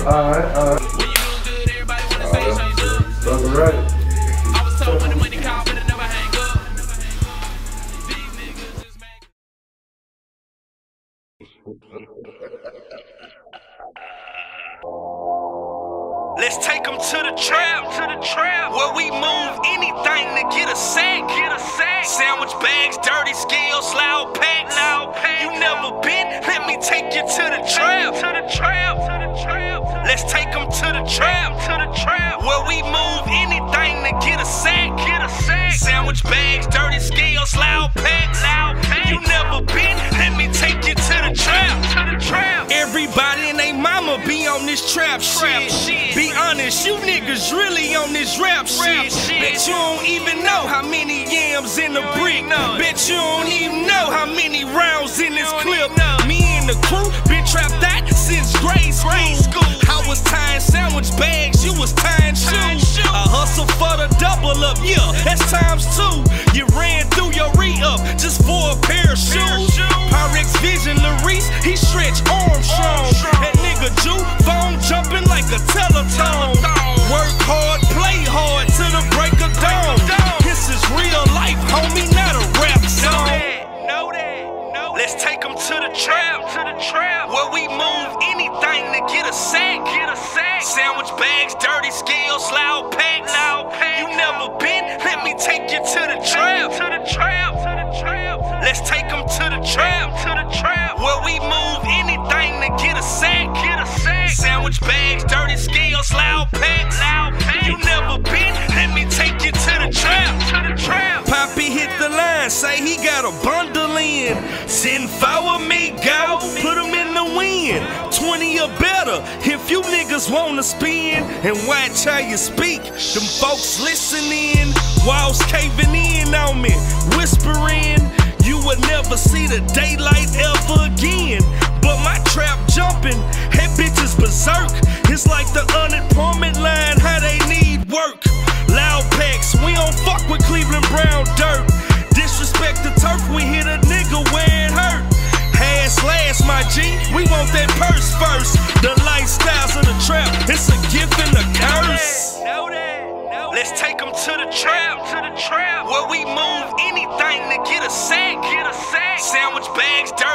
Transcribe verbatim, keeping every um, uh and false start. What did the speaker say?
Alright, alright. When you doing good, everybody wanna say something good. That's right. I was told when the money call, but it never hang up. These niggas just make. Let's take them to the trap, to the trap, where we move anything to get a sack, get a sack. Sandwich bags, dirty scales, loud packs, loud packs. You never been? Let me take you to the trap, to the trap, to the trap. Let's take them to the trap, to the trap, where we move anything to get a sack, get a sack. Sandwich bags, dirty scales, loud packs, loud packs. You never been? Let me take you to the trap, to the trap. Everybody and they mama be on this trap shit. Be honest, you niggas really on this rap shit. Bet you don't even know how many yams in the brick. Bet you don't even know how many rounds in this clip. Me and the crew been trapped that since grade school. I was tying sandwich bags, you was tying shoes. I hustle for the double up, yeah, that's times two. You ran through your re-up just for a pair of shoes. Pyrex Vision, Larice, he stretch Armstrong. That nigga Jew, phone jumping like a telephone. Work hard, play hard till the break of dawn. This is real life, homie, not a rap song. Know that, know that. Let's take them to the trap, to the trap, where we move anything to get a sack, get a sack. Sandwich bags, dirty scales, loud packs, loud packs. You never been? Let me take you to the trap, to the trap, to the trap. Let's take them to the trap, to the trap, where we move anything to get a sack, get a sack. Sandwich bags, dirty scales, loud packs, loud packs. You never been? Let me take you to the trap, to the trap. Poppy hit the line, say he got a bundle in. Send four with me, go, put him in the wind. twenty or better if you niggas wanna spin. And watch how you speak, them folks listening. Walls caving in on me, whispering. You would never see the daylight ever again. But my trap jumping, hey bitches berserk. It's like the unemployment line, how they need work. Loud packs, we don't fuck with Cleveland Brown dirt. Disrespect the turf, we hit a nigga where it hurt. Ass last, my G, we want that purse first. The lifestyles of the trap, it's a gift and a curse. Know that, know that. Let's take them to the trap, to the trap, where we move anything to get a sack, get a sack. Sandwich bags, dirty